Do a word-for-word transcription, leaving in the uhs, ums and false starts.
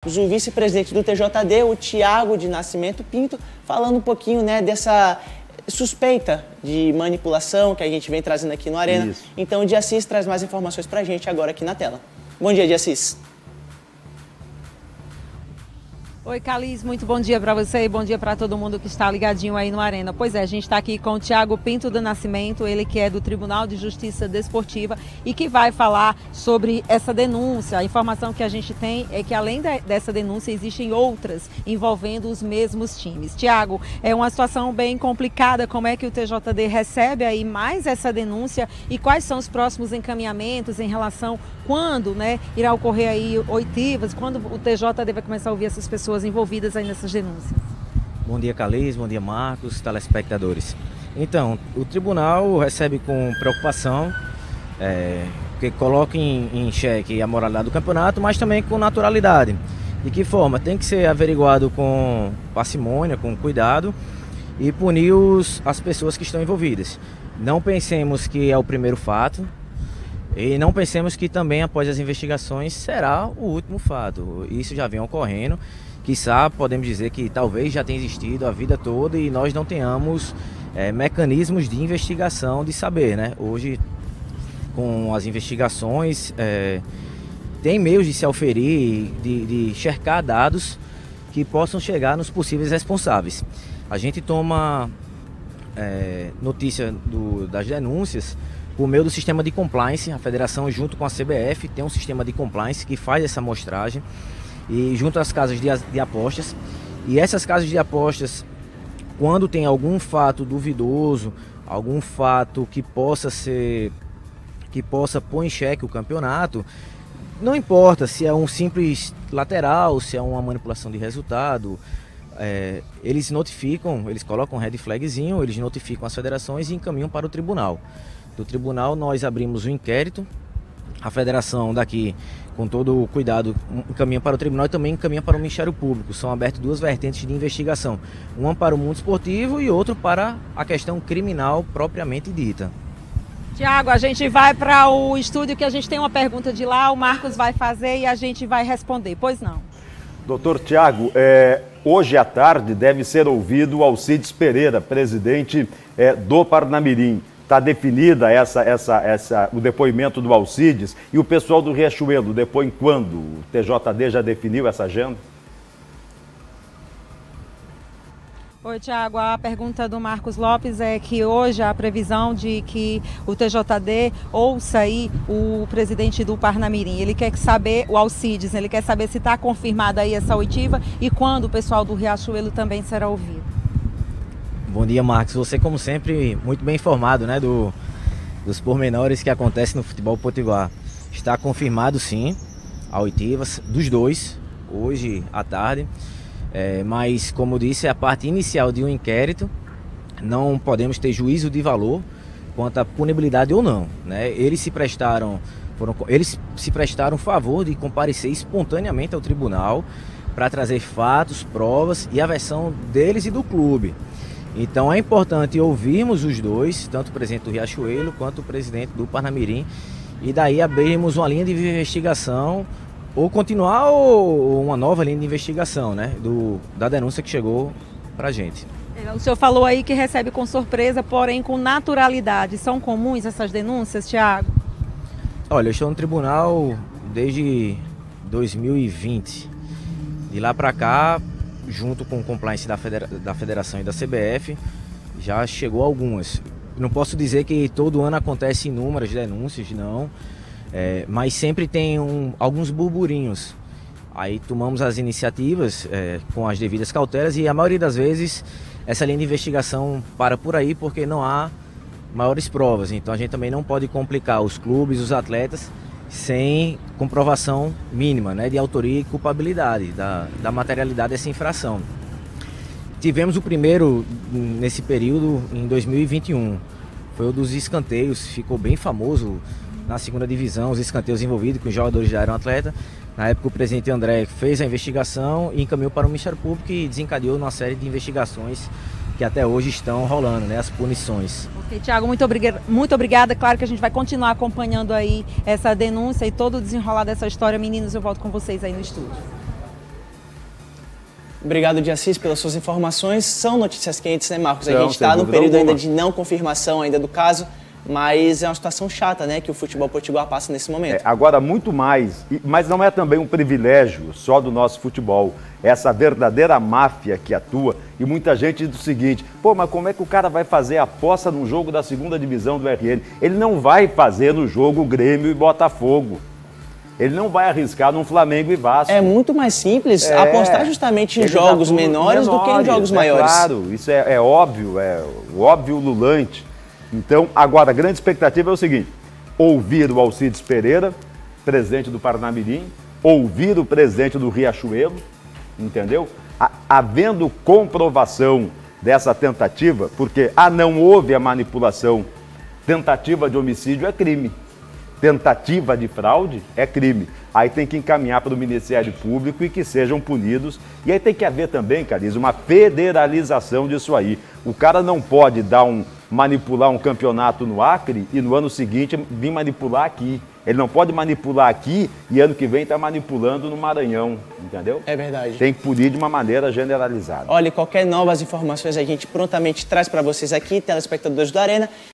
Marcos, o vice-presidente do T J D, o Thiago de Nascimento Pinto, falando um pouquinho, né, dessa suspeita de manipulação que a gente vem trazendo aqui no Arena. Isso. Então, o de Assis traz mais informações pra gente agora aqui na tela. Bom dia, de Assis. Oi, Calis, muito bom dia para você e bom dia para todo mundo que está ligadinho aí no Arena. Pois é, a gente está aqui com o Thiago Pinto do Nascimento, ele que é do Tribunal de Justiça Desportiva e que vai falar sobre essa denúncia. A informação que a gente tem é que além de, dessa denúncia existem outras envolvendo os mesmos times. Thiago, é uma situação bem complicada, como é que o T J D recebe aí mais essa denúncia e quais são os próximos encaminhamentos em relação quando, né, irá ocorrer aí oitivas, quando o T J D vai começar a ouvir essas pessoas envolvidas aí nessas denúncias? Bom dia, Calis, bom dia, Marcos, telespectadores. Então, o tribunal recebe com preocupação, é, que coloca em, em xeque a moralidade do campeonato, mas também com naturalidade. De que forma? Tem que ser averiguado com parcimônia, com cuidado e punir os, as pessoas que estão envolvidas. Não pensemos que é o primeiro fato e não pensemos que também após as investigações será o último fato. Isso já vem ocorrendo. Quiçá podemos dizer que talvez já tenha existido a vida toda e nós não tenhamos é, mecanismos de investigação de saber, né? Hoje, com as investigações, é, tem meios de se auferir, de, de cercar dados que possam chegar nos possíveis responsáveis. A gente toma é, notícia do, das denúncias por meio do sistema de compliance. A federação, junto com a C B F, tem um sistema de compliance que faz essa amostragem e junto às casas de, de apostas. E essas casas de apostas, quando tem algum fato duvidoso, algum fato que possa ser, que possa pôr em xeque o campeonato, não importa se é um simples lateral, se é uma manipulação de resultado, é, eles notificam, eles colocam um red flagzinho, eles notificam as federações e encaminham para o tribunal. Do tribunal nós abrimos um inquérito, a federação daqui, com todo o cuidado, encaminha para o tribunal e também encaminha para o Ministério Público. São abertas duas vertentes de investigação, uma para o mundo esportivo e outra para a questão criminal propriamente dita. Thiago, a gente vai para o estúdio que a gente tem uma pergunta de lá, o Marcos vai fazer e a gente vai responder, pois não? Doutor Thiago, é, hoje à tarde deve ser ouvido o Alcides Pereira, presidente é, do Parnamirim. Está definida essa, essa, essa, o depoimento do Alcides e o pessoal do Riachuelo depõe quando? O T J D já definiu essa agenda? Oi, Thiago, a pergunta do Marcos Lopes é que hoje a previsão de que o T J D ouça aí o presidente do Parnamirim. Ele quer saber, o Alcides, ele quer saber se está confirmada aí essa oitiva e quando o pessoal do Riachuelo também será ouvido. Bom dia, Marcos. Você, como sempre, muito bem informado, né, do, dos pormenores que acontecem no futebol potiguar. Está confirmado, sim, a oitiva dos dois, hoje à tarde. É, mas, como eu disse, é a parte inicial de um inquérito. Não podemos ter juízo de valor quanto à punibilidade ou não, né? Eles se prestaram, foram, eles se prestaram favor de comparecer espontaneamente ao tribunal para trazer fatos, provas e a versão deles e do clube. Então é importante ouvirmos os dois, tanto o presidente do Riachuelo quanto o presidente do Parnamirim, e daí abrirmos uma linha de investigação ou continuar ou uma nova linha de investigação, né, do, da denúncia que chegou para a gente. O senhor falou aí que recebe com surpresa, porém com naturalidade. São comuns essas denúncias, Thiago? Olha, eu estou no tribunal desde dois mil e vinte. De lá para cá, junto com o compliance da, federa da federação e da C B F, já chegou algumas. Não posso dizer que todo ano acontece inúmeras denúncias, não, é, mas sempre tem um, alguns burburinhos. Aí tomamos as iniciativas é, com as devidas cautelas e a maioria das vezes essa linha de investigação para por aí porque não há maiores provas. Então a gente também não pode complicar os clubes, os atletas, sem comprovação mínima, né, de autoria e culpabilidade da, da materialidade dessa infração. Tivemos o primeiro nesse período em dois mil e vinte e um, foi o dos escanteios, ficou bem famoso na segunda divisão, os escanteios envolvidos com os jogadores já eram atletas. Na época o presidente André fez a investigação e encaminhou para o Ministério Público e desencadeou uma série de investigações que até hoje estão rolando, né, as punições. Ok, Thiago, muito, obriga muito obrigada. Claro que a gente vai continuar acompanhando aí essa denúncia e todo o desenrolar dessa história. Meninos, eu volto com vocês aí no estúdio. Obrigado, de Assis, pelas suas informações. São notícias quentes, né, Marcos? A Não, gente está no período alguma. ainda de não confirmação ainda do caso, mas é uma situação chata, né, que o futebol potiguar passa nesse momento. É, agora, muito mais, mas não é também um privilégio só do nosso futebol. Essa verdadeira máfia que atua, e muita gente diz o seguinte: pô, mas como é que o cara vai fazer aposta num jogo da segunda divisão do R N? Ele não vai fazer no jogo Grêmio e Botafogo. Ele não vai arriscar num Flamengo e Vasco. É muito mais simples é, apostar justamente em jogos jogos menores, menores do que em jogos é maiores. Claro, isso é, é óbvio, é óbvio lulante. Então, agora, a grande expectativa é o seguinte: ouvir o Alcides Pereira, presidente do Parnamirim, ouvir o presidente do Riachuelo, entendeu? Havendo comprovação dessa tentativa, porque ah, não houve a manipulação, tentativa de homicídio é crime. Tentativa de fraude é crime. Aí tem que encaminhar para o Ministério Público e que sejam punidos. E aí tem que haver também, Cariz, uma federalização disso aí. O cara não pode dar um, manipular um campeonato no Acre e no ano seguinte vir manipular aqui. Ele não pode manipular aqui e ano que vem está manipulando no Maranhão, entendeu? É verdade. Tem que punir de uma maneira generalizada. Olha, qualquer novas informações a gente prontamente traz para vocês aqui, telespectadores do Arena.